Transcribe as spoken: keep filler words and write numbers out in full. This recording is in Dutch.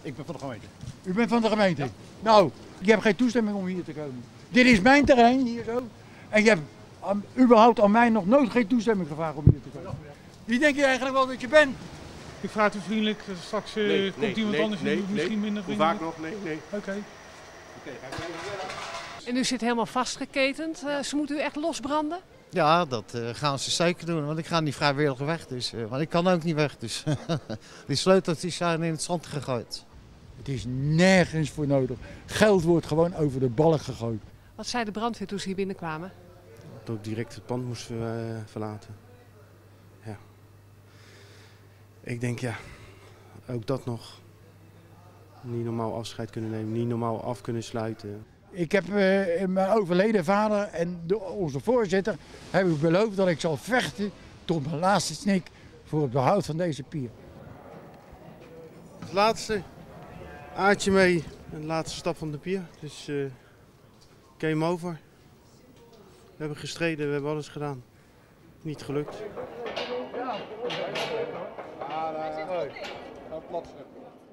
Ik ben van de gemeente. U bent van de gemeente? Ja. Nou, je hebt geen toestemming om hier te komen. Dit is mijn terrein, hier zo. En je hebt um, überhaupt aan mij nog nooit geen toestemming gevraagd om hier te komen. Wie denk je eigenlijk wel dat je bent? Ik vraag u vriendelijk, straks uh, nee, komt nee, iemand nee, anders nee, die misschien nee. minder vriendelijk. Hoe vaak nog? Nee, nee. Oké. Okay. Okay, ga ik even. En u zit helemaal vastgeketend. Uh, ze moeten u echt losbranden? Ja, dat uh, gaan ze zeker doen, want ik ga niet vrijwillig weg. Dus, uh, want ik kan ook niet weg. Dus die sleuteltjes zijn in het zand gegooid. Het is nergens voor nodig. Geld wordt gewoon over de balk gegooid. Wat zei de brandweer toen ze hier binnenkwamen? Dat ik direct het pand moest uh, verlaten. Ja. Ik denk ja, ook dat nog. Niet normaal afscheid kunnen nemen, niet normaal af kunnen sluiten. Ik heb uh, mijn overleden vader en de, onze voorzitter heb ik beloofd dat ik zal vechten tot mijn laatste snik voor het behoud van deze pier. Het laatste, Aartje mee, de laatste stap van de pier. Dus uh, game over. We hebben gestreden, we hebben alles gedaan. Niet gelukt. Ja,